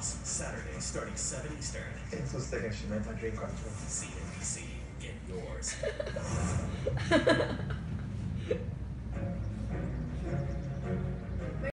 Boss, Saturday starting 7 Eastern. Entonces te que she meant my drink on. CNBC, get yours.